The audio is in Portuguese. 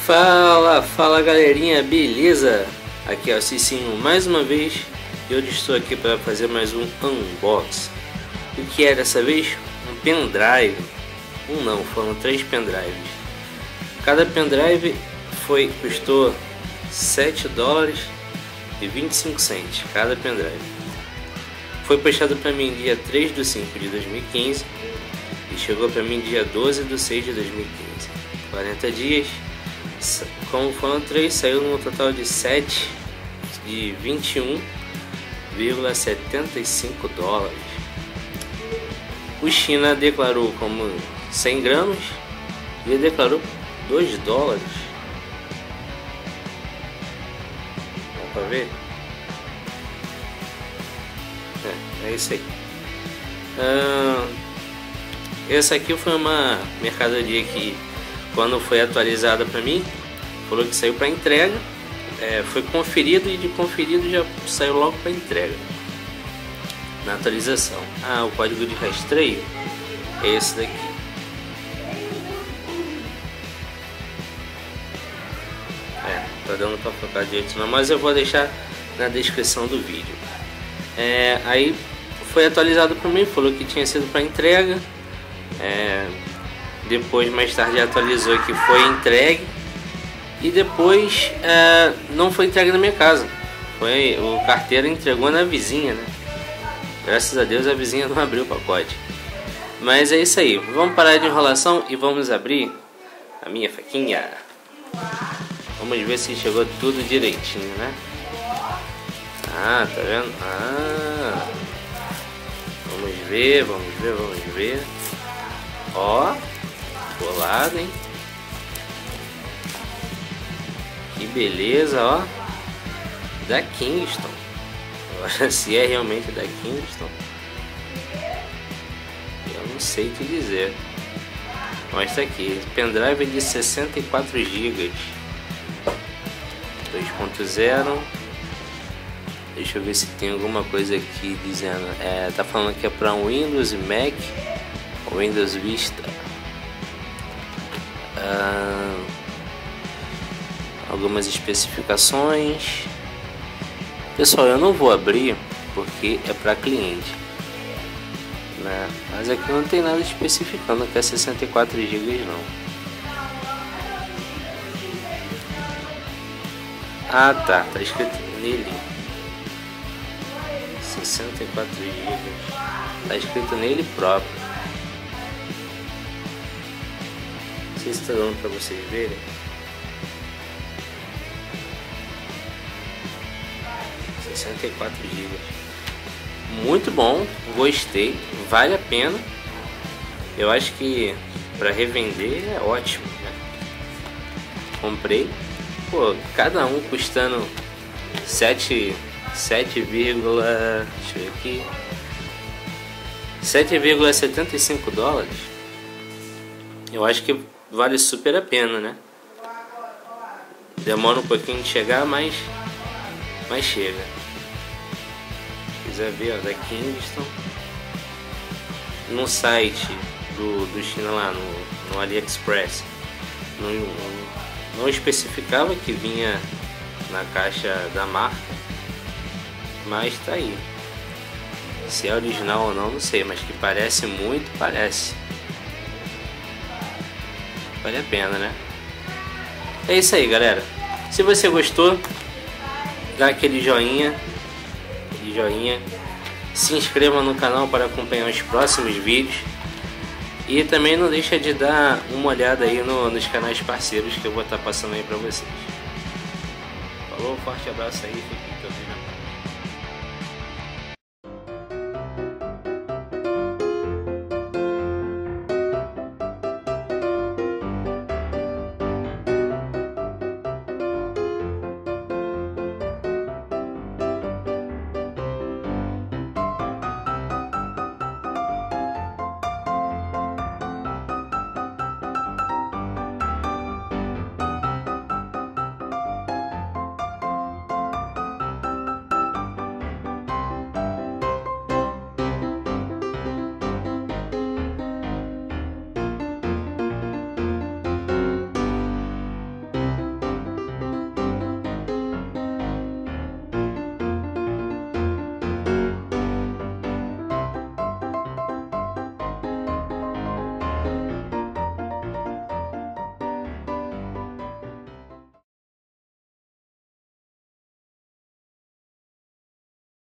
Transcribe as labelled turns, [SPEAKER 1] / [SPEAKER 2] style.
[SPEAKER 1] Fala galerinha, beleza? Aqui é o Cicinho mais uma vez e hoje estou aqui para fazer mais um unboxing. O que é dessa vez? Um pendrive. Foram 3 pendrives. Cada pendrive custou $7,25 cada pendrive. Foi puxado para mim dia 3/5/2015 e chegou para mim dia 12/6/2015. 40 dias. Como foram 3, saiu no total de $21,75. O China declarou como 100 gramas e ele declarou $2. Dá pra ver? É isso aí. Essa aqui foi uma mercadoria que, quando foi atualizada para mim, falou que saiu para entrega. Foi conferido e de conferido já saiu logo para entrega na atualização. O código de rastreio é esse daqui. Tá dando para focar direito não, mas eu vou deixar na descrição do vídeo. Aí foi atualizado para mim, falou que tinha sido para entrega. Depois, mais tarde, atualizou que foi entregue. E depois não foi entregue na minha casa. O carteiro entregou na vizinha, né? Graças a Deus a vizinha não abriu o pacote. Mas é isso aí. Vamos parar de enrolação e vamos abrir a minha faquinha. Vamos ver se chegou tudo direitinho, né? Tá vendo? Vamos ver. Ó, colado, hein? Que beleza, ó. Da Kingston. Agora, se é realmente da Kingston, eu não sei te dizer. Mas tá aqui, pendrive de 64 GB 2.0. Deixa eu ver se tem alguma coisa aqui dizendo. Tá falando que é para Windows e Mac, Windows Vista. Algumas especificações. Pessoal, eu não vou abrir porque é para cliente, né? Mas aqui não tem nada especificando que é 64 GB não. Tá escrito nele 64 GB. Tá escrito nele próprio. Não sei se está dando para vocês verem. 64 GB. Muito bom, gostei, vale a pena. Eu acho que para revender é ótimo, né? Comprei, cada um custando 7,75 dólares. Eu acho que vale super a pena, né? Demora um pouquinho de chegar, mas chega. Se quiser ver, da Kingston, no site do China lá no AliExpress, não especificava que vinha na caixa da marca, mas tá aí. Se é original ou não sei, mas que parece muito, parece. Vale a pena, né? É isso aí, galera. Se você gostou, dá aquele joinha, se inscreva no canal para acompanhar os próximos vídeos e também não deixa de dar uma olhada aí nos canais parceiros que eu vou estar passando aí para vocês. Falou, forte abraço aí, fiquem todos na paz.